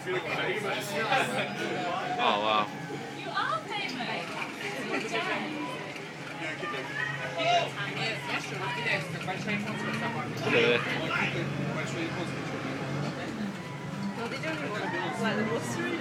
Oh wow. You are famous. Look at it. Well, they don't even want to like the bus route.